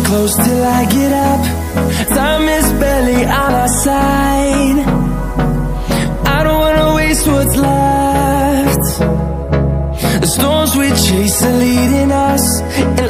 close till I get up. Time is barely on our side. I don't wanna waste what's left. The storms we chase are leading us, and